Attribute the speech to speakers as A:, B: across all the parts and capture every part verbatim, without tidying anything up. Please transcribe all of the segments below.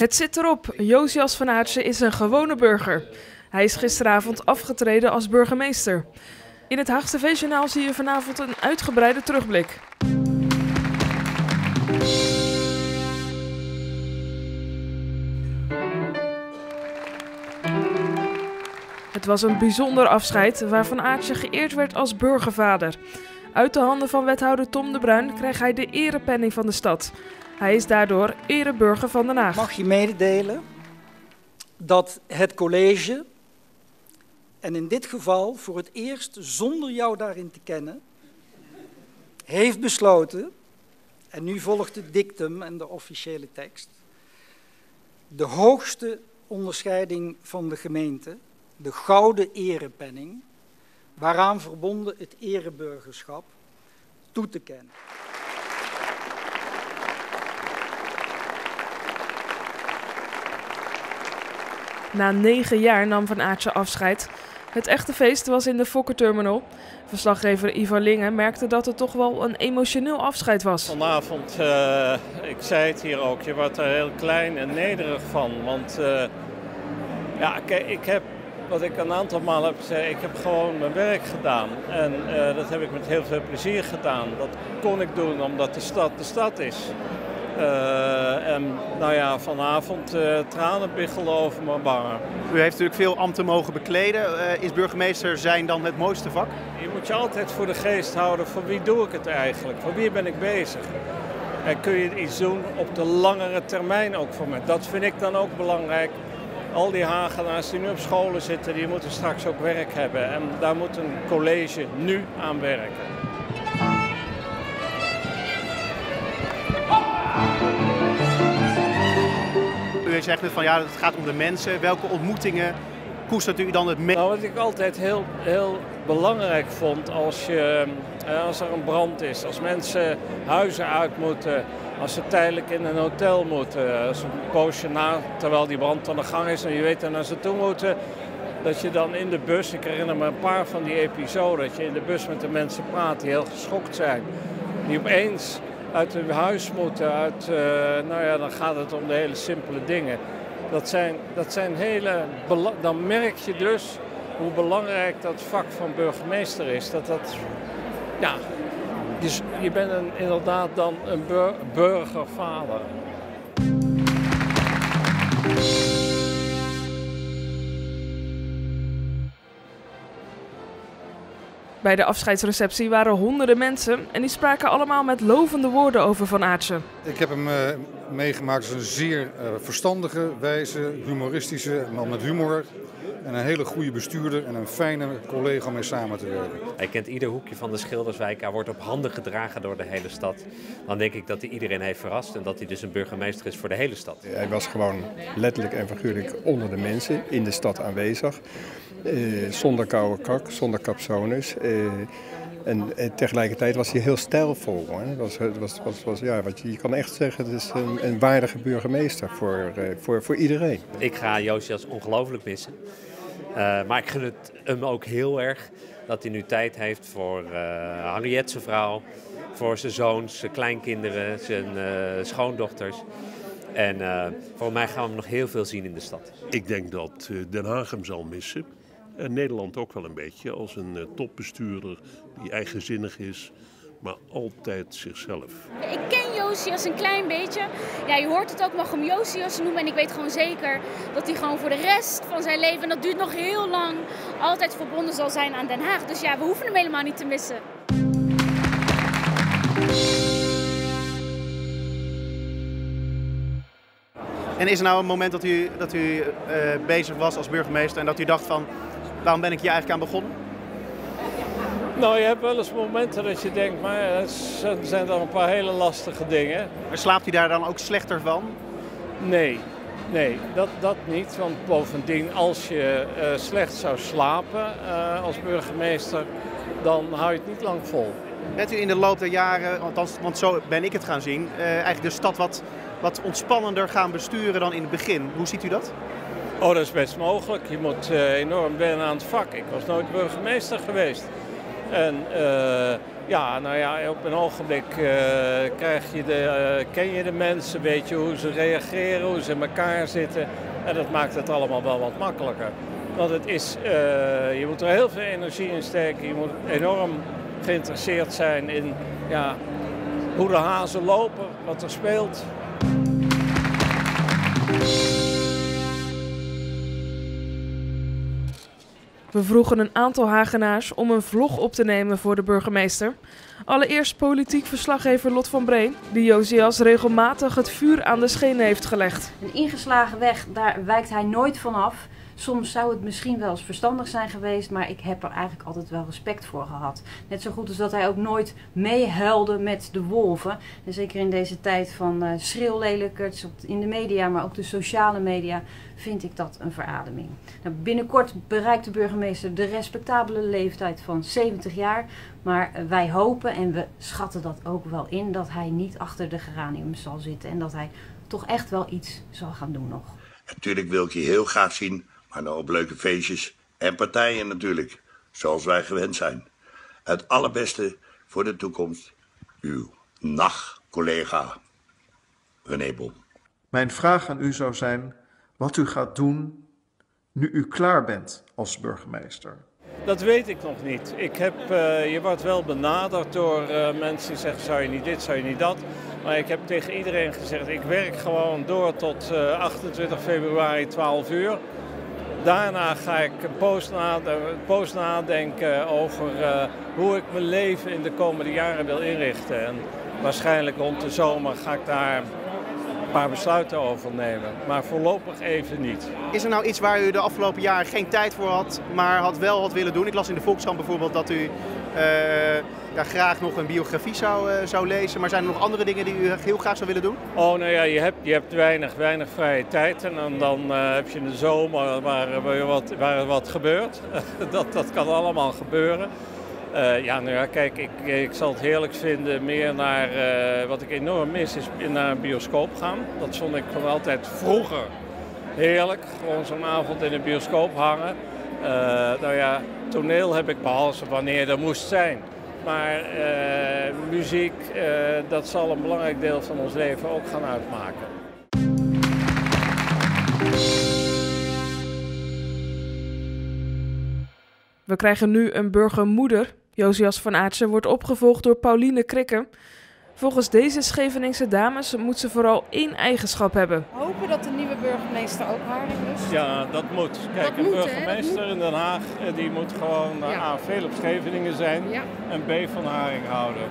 A: Het zit erop. Josias van Aartsen is een gewone burger. Hij is gisteravond afgetreden als burgemeester. In het Haagse tv-journaal zie je vanavond een uitgebreide terugblik. Het was een bijzonder afscheid waar Van Aartsen geëerd werd als burgervader. Uit de handen van wethouder Tom de Bruin kreeg hij de erepenning van de stad. Hij is daardoor ereburger van Den Haag.
B: Mag je mededelen dat het college, en in dit geval voor het eerst zonder jou daarin te kennen, heeft besloten, en nu volgt het dictum en de officiële tekst, de hoogste onderscheiding van de gemeente, de gouden erepenning, waaraan verbonden het ereburgerschap, toe te kennen.
A: Na negen jaar nam Van Aartsen afscheid. Het echte feest was in de Fokkerterminal. Verslaggever Ivar Lingen merkte dat het toch wel een emotioneel afscheid was.
C: Vanavond, uh, ik zei het hier ook, je wordt er heel klein en nederig van. Want uh, ja, kijk, ik heb, wat ik een aantal malen heb gezegd, ik heb gewoon mijn werk gedaan. En uh, dat heb ik met heel veel plezier gedaan. Dat kon ik doen omdat de stad de stad is. Uh, en nou ja, vanavond uh, tranen biggelen over mijn wangen.
D: U heeft natuurlijk veel ambten mogen bekleden. Uh, is burgemeester zijn dan het mooiste vak?
C: Je moet je altijd voor de geest houden, voor wie doe ik het eigenlijk? Voor wie ben ik bezig? En kun je iets doen op de langere termijn ook voor mij? Dat vind ik dan ook belangrijk. Al die Hagenaars die nu op scholen zitten, die moeten straks ook werk hebben. En daar moet een college nu aan werken.
D: U zegt net van ja, het gaat om de mensen. Welke ontmoetingen koestert u dan het meest?
C: Nou, wat ik altijd heel, heel belangrijk vond als, je, als er een brand is, als mensen huizen uit moeten, als ze tijdelijk in een hotel moeten, als een poosje na, terwijl die brand aan de gang is en je weet naar ze toe moeten, dat je dan in de bus, ik herinner me een paar van die episoden, dat je in de bus met de mensen praat die heel geschokt zijn, die opeens uit hun huis moeten, uit, uh, nou ja, dan gaat het om de hele simpele dingen. Dat zijn, dat zijn hele, dan merk je dus hoe belangrijk dat vak van burgemeester is. Dat dat, ja, dus je bent een, inderdaad dan een bur, burgervader.
A: Bij de afscheidsreceptie waren honderden mensen en die spraken allemaal met lovende woorden over Van Aartsen.
E: Ik heb hem uh, meegemaakt als een zeer uh, verstandige, wijze, humoristische man met humor. En een hele goede bestuurder en een fijne collega om mee samen te werken.
F: Hij kent ieder hoekje van de Schilderswijk. Hij wordt op handen gedragen door de hele stad. Dan denk ik dat hij iedereen heeft verrast en dat hij dus een burgemeester is voor de hele stad.
G: Hij was gewoon letterlijk en figuurlijk onder de mensen in de stad aanwezig. Uh, zonder koude kak, zonder capsones. Uh, en uh, tegelijkertijd was hij heel stijlvol. Hoor. Was, was, was, was, ja, wat je, je kan echt zeggen, het is een, een waardige burgemeester voor, uh, voor, voor iedereen.
F: Ik ga Josias ongelooflijk missen. Uh, maar ik gun het hem ook heel erg dat hij nu tijd heeft voor uh, Henriette, zijn vrouw, voor zijn zoons, zijn kleinkinderen, zijn uh, schoondochters. En uh, voor mij gaan we hem nog heel veel zien in de stad.
H: Ik denk dat uh, Den Haag hem zal missen. En Nederland ook wel een beetje als een uh, topbestuurder die eigenzinnig is, maar altijd zichzelf.
I: Ik ken Josias een klein beetje. Ja, je hoort het ook, mag hem Josias noemen. En ik weet gewoon zeker dat hij gewoon voor de rest van zijn leven, en dat duurt nog heel lang, altijd verbonden zal zijn aan Den Haag. Dus ja, we hoeven hem helemaal niet te missen.
D: En is er nou een moment dat u, dat u uh, bezig was als burgemeester en dat u dacht van, waarom ben ik hier eigenlijk aan begonnen?
C: Nou, je hebt wel eens momenten dat je denkt, maar er zijn dan een paar hele lastige dingen.
D: Maar slaapt u daar dan ook slechter van?
C: Nee, nee, dat, dat niet. Want bovendien, als je uh, slecht zou slapen uh, als burgemeester, dan hou je het niet lang vol.
D: Bent u in de loop der jaren, want, want zo ben ik het gaan zien, uh, eigenlijk de stad wat, wat ontspannender gaan besturen dan in het begin? Hoe ziet u dat?
C: Oh, dat is best mogelijk. Je moet uh, enorm wennen aan het vak. Ik was nooit burgemeester geweest. En uh, Ja, nou ja, op een ogenblik uh, krijg je de, uh, ken je de mensen, weet je hoe ze reageren, hoe ze in elkaar zitten. En dat maakt het allemaal wel wat makkelijker. Want het is, uh, je moet er heel veel energie in steken. Je moet enorm geïnteresseerd zijn in ja, hoe de hazen lopen, wat er speelt.
A: We vroegen een aantal Hagenaars om een vlog op te nemen voor de burgemeester. Allereerst politiek verslaggever Lot van Breen, die Josias regelmatig het vuur aan de schenen heeft gelegd.
J: Een ingeslagen weg, daar wijkt hij nooit vanaf. Soms zou het misschien wel eens verstandig zijn geweest, maar ik heb er eigenlijk altijd wel respect voor gehad. Net zo goed als dat hij ook nooit meehuilde met de wolven. En zeker in deze tijd van uh, schreeuwlelijkerts in de media, maar ook de sociale media, vind ik dat een verademing. Nou, binnenkort bereikt de burgemeester de respectabele leeftijd van zeventig jaar. Maar uh, wij hopen en we schatten dat ook wel in, dat hij niet achter de geranium zal zitten. En dat hij toch echt wel iets zal gaan doen nog.
K: Natuurlijk wil ik je heel graag zien. Maar nou op leuke feestjes en partijen natuurlijk, zoals wij gewend zijn. Het allerbeste voor de toekomst, uw nachtcollega René Bon.
L: Mijn vraag aan u zou zijn wat u gaat doen nu u klaar bent als burgemeester.
C: Dat weet ik nog niet. Ik heb, uh, je wordt wel benaderd door uh, mensen die zeggen, zou je niet dit, zou je niet dat. Maar ik heb tegen iedereen gezegd, ik werk gewoon door tot uh, achtentwintig februari twaalf uur. Daarna ga ik een post, nadenken, post nadenken over uh, hoe ik mijn leven in de komende jaren wil inrichten. En waarschijnlijk rond de zomer ga ik daar een paar besluiten over nemen. Maar voorlopig even niet.
D: Is er nou iets waar u de afgelopen jaren geen tijd voor had, maar had wel wat willen doen? Ik las in de Volkskrant bijvoorbeeld dat u uh, ja, graag nog een biografie zou, uh, zou lezen. Maar zijn er nog andere dingen die u heel graag zou willen doen?
C: Oh, nou ja, je hebt, je hebt weinig, weinig vrije tijd. En dan, dan uh, heb je in de zomer waar, waar, wat, waar er wat gebeurt. dat, dat kan allemaal gebeuren. Uh, ja, nou ja, kijk, ik, ik zal het heerlijk vinden meer naar, uh, wat ik enorm mis, is naar een bioscoop gaan. Dat vond ik gewoon altijd vroeger heerlijk. Gewoon zo'n avond in een bioscoop hangen. Uh, nou ja, toneel heb ik behalve wanneer er moest zijn. Maar uh, muziek, uh, dat zal een belangrijk deel van ons leven ook gaan uitmaken.
A: We krijgen nu een burgermoeder. Josias van Aartsen wordt opgevolgd door Pauline Krikke. Volgens deze Scheveningse dames moet ze vooral één eigenschap hebben.
M: Hopen dat de nieuwe burgemeester ook haring lust.
C: Ja, dat moet. Kijk,
M: dat
C: een
M: moet,
C: burgemeester in Den Haag die moet gewoon ja. A, veel op Scheveningen zijn ja. en B, van haring houden.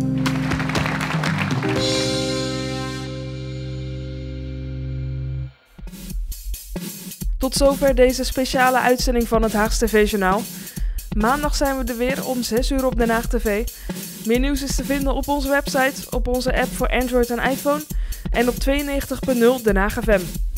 A: Tot zover deze speciale uitzending van het Haags T V-journaal. Maandag zijn we er weer om zes uur op Den Haag T V. Meer nieuws is te vinden op onze website, op onze app voor Android en iPhone en op tweeënnegentig punt nul Den Haag F M.